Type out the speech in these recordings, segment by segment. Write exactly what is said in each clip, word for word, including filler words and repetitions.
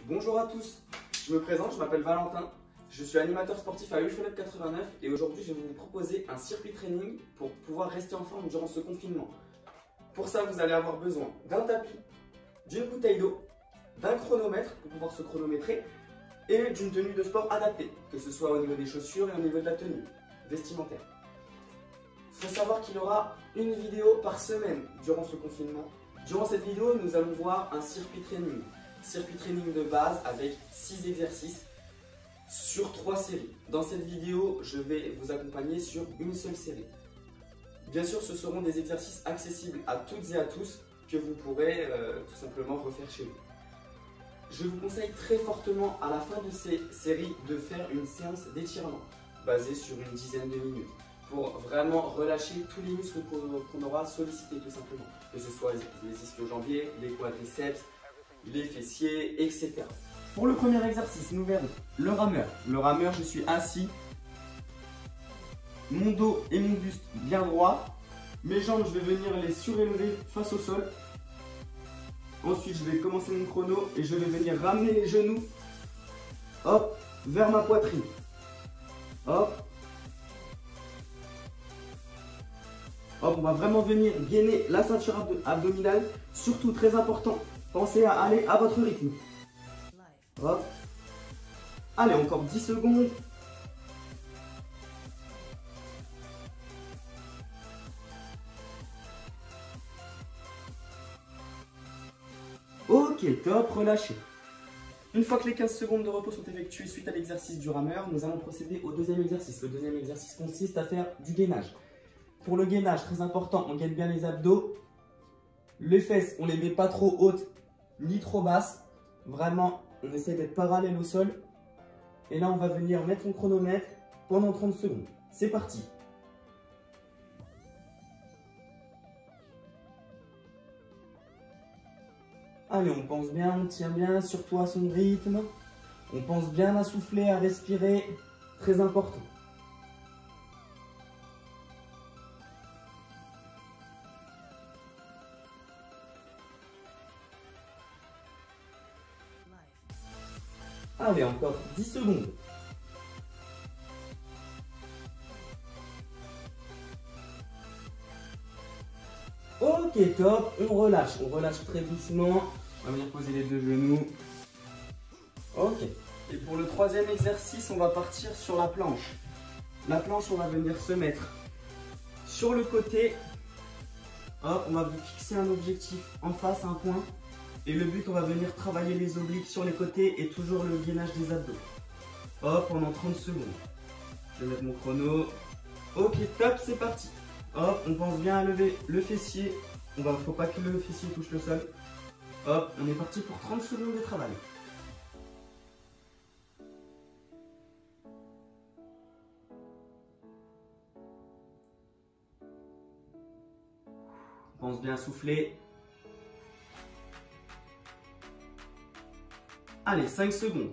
Bonjour à tous, je me présente, je m'appelle Valentin, je suis animateur sportif à UltraLab quatre-vingt-neuf et aujourd'hui je vais vous proposer un circuit training pour pouvoir rester en forme durant ce confinement. Pour ça vous allez avoir besoin d'un tapis, d'une bouteille d'eau, d'un chronomètre pour pouvoir se chronométrer et d'une tenue de sport adaptée, que ce soit au niveau des chaussures et au niveau de la tenue vestimentaire. Il faut savoir qu'il y aura une vidéo par semaine durant ce confinement. Durant cette vidéo, nous allons voir un circuit training. Circuit training de base avec six exercices sur trois séries. Dans cette vidéo, je vais vous accompagner sur une seule série. Bien sûr, ce seront des exercices accessibles à toutes et à tous que vous pourrez euh, tout simplement refaire chez vous. Je vous conseille très fortement à la fin de ces séries de faire une séance d'étirement basée sur une dizaine de minutes pour vraiment relâcher tous les muscles qu'on aura sollicités tout simplement, que ce soit les ischio-jambiers, les quadriceps, les fessiers, et cetera. Pour le premier exercice, nous verrons le rameur. Le rameur, je suis assis, mon dos et mon buste bien droit. Mes jambes, je vais venir les surélever face au sol. Ensuite, je vais commencer mon chrono et je vais venir ramener les genoux, hop, vers ma poitrine. Hop. Hop, on va vraiment venir gainer la ceinture abdo abdominale. Surtout, très important, pensez à aller à votre rythme. Hop. Allez, encore dix secondes. Ok, top, relâchez. Une fois que les quinze secondes de repos sont effectuées suite à l'exercice du rameur, nous allons procéder au deuxième exercice. Le deuxième exercice consiste à faire du gainage. Pour le gainage, très important, on gaine bien les abdos. Les fesses, on ne les met pas trop hautes ni trop basses. Vraiment, on essaie d'être parallèle au sol. Et là, on va venir mettre son chronomètre pendant trente secondes. C'est parti. Allez, on pense bien, on tient bien, surtout à son rythme. On pense bien à souffler, à respirer. Très important. Allez, encore dix secondes. Ok, top. On relâche. On relâche très doucement. On va venir poser les deux genoux. Ok. Et pour le troisième exercice, on va partir sur la planche. La planche, on va venir se mettre sur le côté. Hop, on va fixer un objectif en face, un point. Et le but, on va venir travailler les obliques sur les côtés et toujours le gainage des abdos. Hop, pendant trente secondes. Je vais mettre mon chrono. Ok, top, c'est parti. Hop, on pense bien à lever le fessier. Il ne faut pas que le fessier touche le sol. Hop, on est parti pour trente secondes de travail. On pense bien à souffler. Allez, cinq secondes.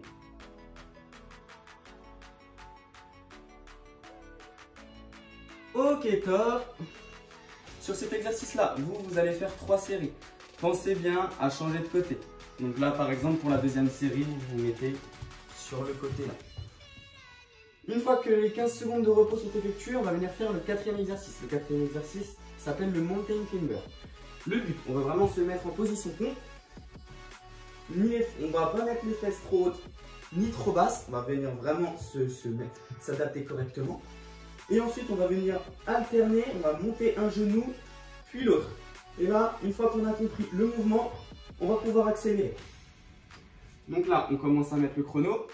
Ok, top. Sur cet exercice-là, vous, vous allez faire trois séries. Pensez bien à changer de côté. Donc là, par exemple, pour la deuxième série, vous vous mettez sur le côté là. Une fois que les quinze secondes de repos sont effectuées, on va venir faire le quatrième exercice. Le quatrième exercice s'appelle le mountain climber. Le but, on va vraiment se mettre en position compte. Ni les, on ne va pas mettre les fesses trop hautes ni trop basses. On va venir vraiment se, se mettre, s'adapter correctement. Et ensuite, on va venir alterner. On va monter un genou, puis l'autre. Et là, une fois qu'on a compris le mouvement, on va pouvoir accélérer. Donc là, on commence à mettre le chrono.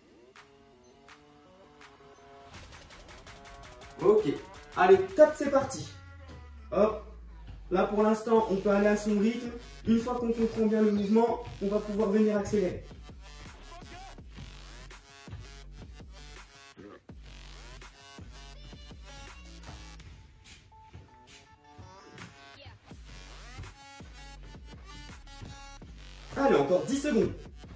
Ok. Allez, top, c'est parti. Hop. Là, pour l'instant, on peut aller à son rythme. Une fois qu'on comprend bien le mouvement, on va pouvoir venir accélérer. Allez, encore dix secondes.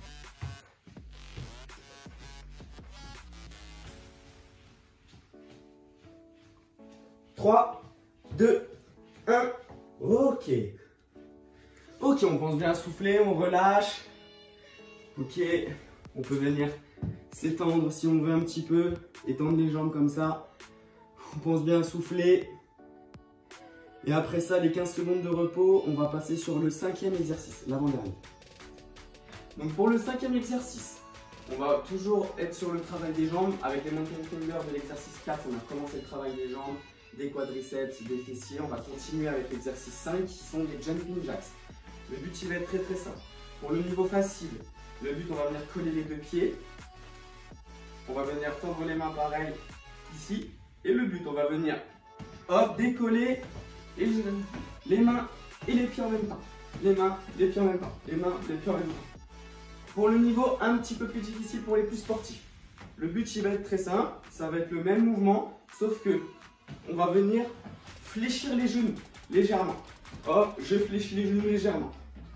trois, deux, un. Ok. Ok, on pense bien à souffler, on relâche. Ok, on peut venir s'étendre si on veut un petit peu, étendre les jambes comme ça. On pense bien à souffler. Et après ça, les quinze secondes de repos, on va passer sur le cinquième exercice, l'avant-dernier. Donc pour le cinquième exercice, on va toujours être sur le travail des jambes. Avec les mountain fingers de l'exercice quatre, on a commencé le travail des jambes, des quadriceps, des fessiers. On va continuer avec l'exercice cinq qui sont les jumping jacks. Le but il va être très très simple. Pour le niveau facile, le but on va venir coller les deux pieds. On va venir tendre les mains pareil ici. Et le but on va venir hop, décoller et les mains et les pieds en même temps. Les mains, les pieds en même temps. Les mains, les pieds en même temps. Pour le niveau un petit peu plus difficile pour les plus sportifs, le but il va être très simple, ça va être le même mouvement, sauf que on va venir fléchir les genoux légèrement. Hop, je fléchis les genoux légèrement.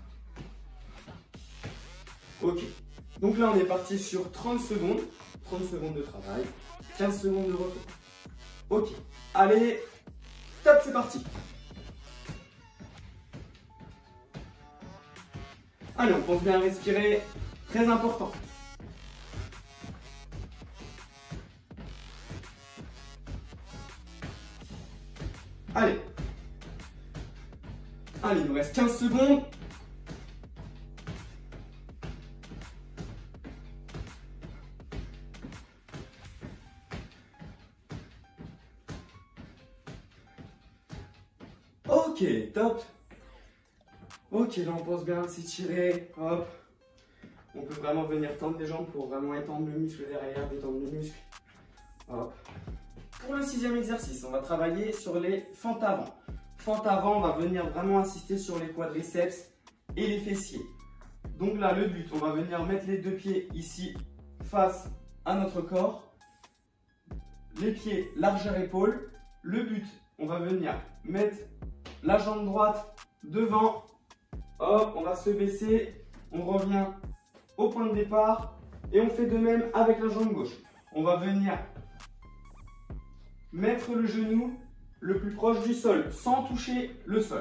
Ok, donc là on est parti sur trente secondes, trente secondes de travail, quinze secondes de repos. Ok, allez, top, c'est parti. Allez, on pense bien à respirer. Très important. Allez. Allez, il nous reste quinze secondes. Ok, top. Ok, là on pense bien à s'étirer. Hop. On peut vraiment venir tendre les jambes pour vraiment étendre le muscle derrière, détendre le muscle. Hop. Pour le sixième exercice, on va travailler sur les fentes avant. Fente avant, on va venir vraiment insister sur les quadriceps et les fessiers. Donc là, le but, on va venir mettre les deux pieds ici, face à notre corps. Les pieds largeur épaule. Le but, on va venir mettre la jambe droite devant. Hop, on va se baisser. On revient au point de départ et on fait de même avec la jambe gauche. On va venir mettre le genou le plus proche du sol sans toucher le sol.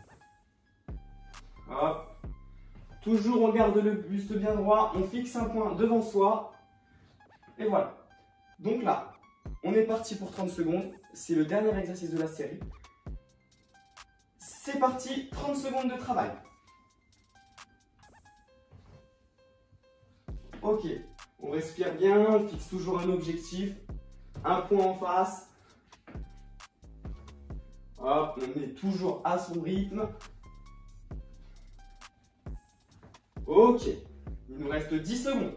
Hop. Toujours on garde le buste bien droit, on fixe un point devant soi et voilà. Donc là, on est parti pour trente secondes, c'est le dernier exercice de la série. C'est parti, trente secondes de travail. Ok, on respire bien, on fixe toujours un objectif, un point en face. Hop, on est toujours à son rythme. Ok, il nous reste dix secondes.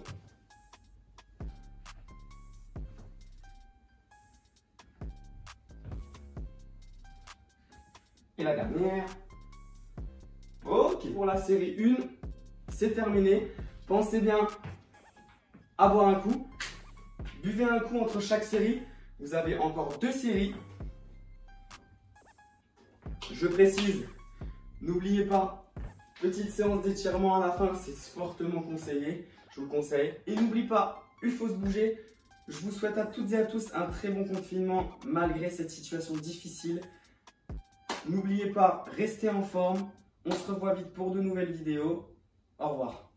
Et la dernière. Ok, pour la série un, c'est terminé. Pensez bien à boire un coup. Buvez un coup entre chaque série. Vous avez encore deux séries. Je précise, n'oubliez pas, petite séance d'étirement à la fin, c'est fortement conseillé. Je vous le conseille. Et n'oubliez pas, il faut se bouger. Je vous souhaite à toutes et à tous un très bon confinement malgré cette situation difficile. N'oubliez pas, restez en forme. On se revoit vite pour de nouvelles vidéos. Au revoir.